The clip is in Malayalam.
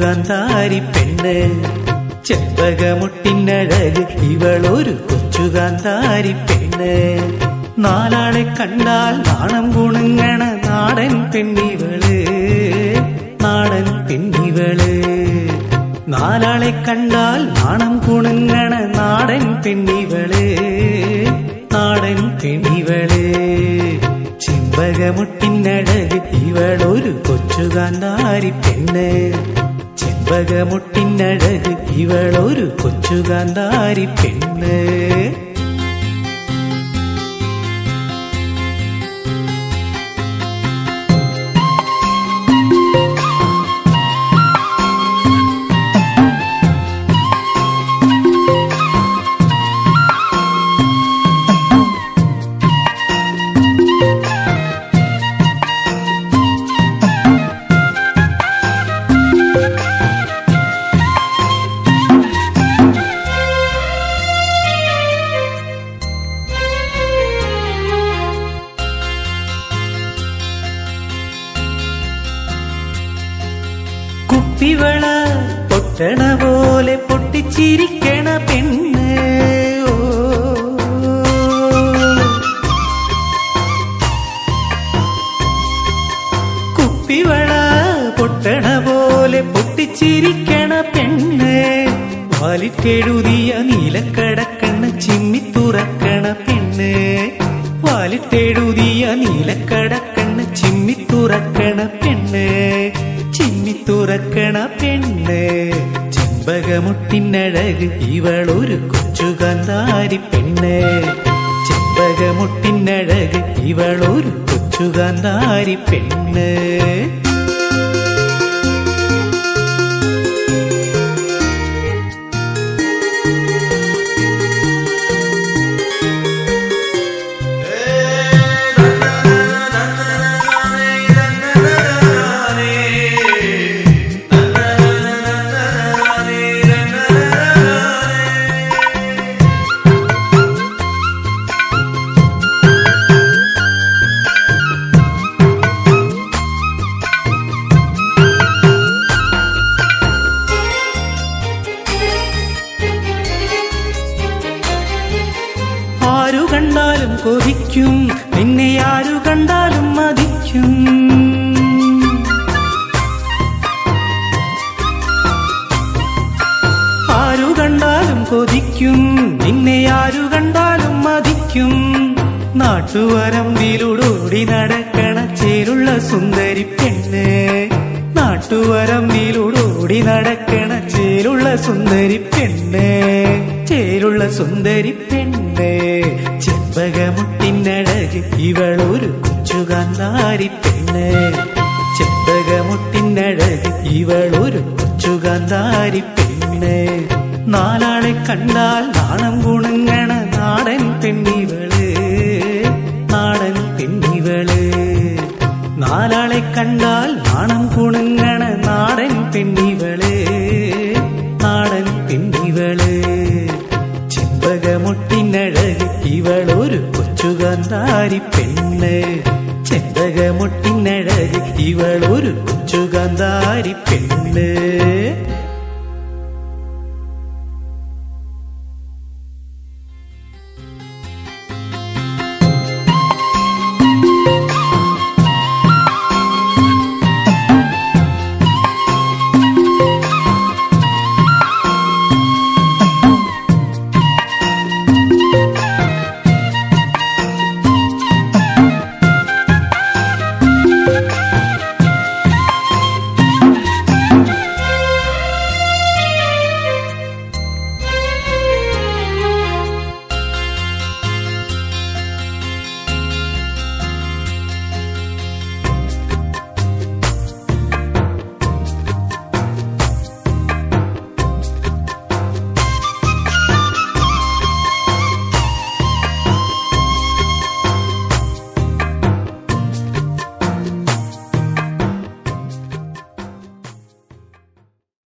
കൊച്ചുകാന്താരി പെണ്ണ്. ചെമ്പകമുട്ടിനഴക് ഇവളൊരു കൊച്ചുകാന്താരി പെണ്ണ്. നാലാളെ കണ്ടാൽ നാണം കുണുങ്ങണ നാടൻ പെണ്ണിവള്, നാടൻ പെണ്ണിവള്. നാലാളെ കണ്ടാൽ നാണം കുണുങ്ങണ നാടൻ പെണ്ണിവള്, നാടൻ പെണ്ണിവള്. ചെമ്പകമുട്ടിനഴക് ഇവളൊരു കൊച്ചുകാന്താരി പെണ്ണ്. ചെമ്പകമുട്ടിനഴക് ഇവളൊരു കൊച്ചുകാന്താരി പെണ്ണ്. കുപ്പിവള പൊട്ടണ പോലെ പൊട്ടിച്ചിരിക്കണ പെണ്ണ്. കുപ്പിവള പൊട്ടണ പോലെ പൊട്ടിച്ചിരിക്കണ പെണ്ണ്. വാലിട്ടെഴുതിയ നീലക്കടക്കണ്ണ് ചിമ്മി തുറക്കണ പെണ്ണ്. വാലിട്ടെഴുതിയ നീലക്കടക്കണ്ണ് ചിമ്മി തുറക്കണ പെണ്ണ്, ചിമ്മി തുറക്കണ പെണ്ണ്. ചെമ്പകമുട്ടിനഴക് ഇവളൊരു കൊച്ചുകാന്താരി പെണ്ണ്. ചെമ്പകമുട്ടിനഴക് ഇവളൊരു കൊച്ചുകാന്താരി പെണ്ണ്. ആരു കണ്ടാലും കൊതിക്കും, നിന്നെ ആരു കണ്ടാലും മതിക്കും. ആരു കണ്ടാലും കൊതിക്കും, നിന്നെ ആരു കണ്ടാലും മതിക്കും. നാട്ടുവരമ്പിലൂടോടി നടക്കണ ചേലുള്ള സുന്ദരി പെണ്ണ്. നാട്ടുവരമ്പിലൂടോടി നടക്കണ ചേലുള്ള സുന്ദരി പെണ്ണ്, ചേലുള്ള സുന്ദരി പെണ്ണ്. ചെമ്പകമുട്ടിനഴക് ഇവളൊരു കൊച്ചുകാന്താരി പെണ്ണ്. ചെമ്പകമുട്ടിനഴക് ഇവളൊരു കൊച്ചുകാന്താരി പെണ്ണ്. നാലാളെ കണ്ടാൽ നാണം കുണുങ്ങണ നാടൻ പെണ്ണിവള്, നാടൻ പെണ്ണിവള്. നാലാളെ കണ്ടാൽ നാണം കുണുങ്ങണ നാടൻ പെണ്ണിവള്, നാടൻ പെണ്ണിവള്. ചെമ്പകമുട്ടിനഴക് ഇവളൊരു കൊച്ചുകാന്താരി പെണ്ണ്. ചെമ്പകമുട്ടിനഴക് ഇവളൊരു കൊച്ചുകാന്താരി പെണ്ണ്.